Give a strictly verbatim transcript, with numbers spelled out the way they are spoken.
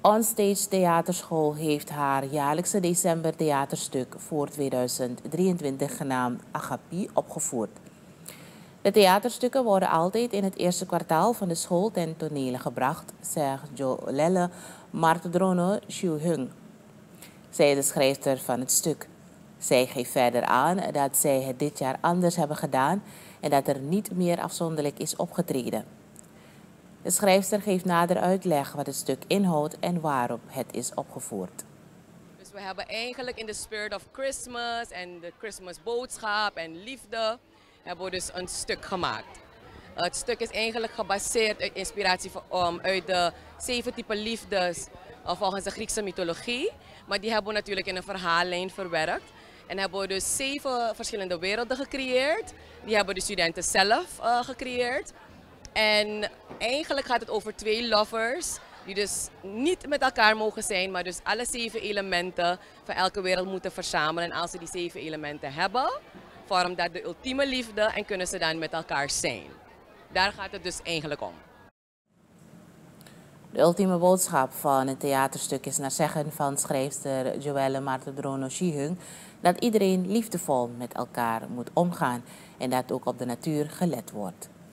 Onstage Theaterschool heeft haar jaarlijkse december theaterstuk voor tweeduizend drieëntwintig genaamd Agapi opgevoerd. De theaterstukken worden altijd in het eerste kwartaal van de school ten tonele gebracht, zegt Jolelle Martedrono Shuhung. Zij is de schrijfster van het stuk. Zij geeft verder aan dat zij het dit jaar anders hebben gedaan en dat er niet meer afzonderlijk is opgetreden. De schrijfster geeft nader uitleg wat het stuk inhoudt en waarop het is opgevoerd. Dus we hebben eigenlijk in de spirit of Christmas en de Christmas boodschap en liefde hebben we dus een stuk gemaakt. Het stuk is eigenlijk gebaseerd uit inspiratie van, um, uit de zeven typen liefdes uh, volgens de Griekse mythologie. Maar die hebben we natuurlijk in een verhaallijn verwerkt. En hebben we dus zeven verschillende werelden gecreëerd. Die hebben de studenten zelf uh, gecreëerd. En eigenlijk gaat het over twee lovers die dus niet met elkaar mogen zijn, maar dus alle zeven elementen van elke wereld moeten verzamelen. En als ze die zeven elementen hebben, vormt dat de ultieme liefde en kunnen ze dan met elkaar zijn. Daar gaat het dus eigenlijk om. De ultieme boodschap van het theaterstuk is naar zeggen van schrijfster Jolelle Martedrono Shuhung dat iedereen liefdevol met elkaar moet omgaan en dat ook op de natuur gelet wordt.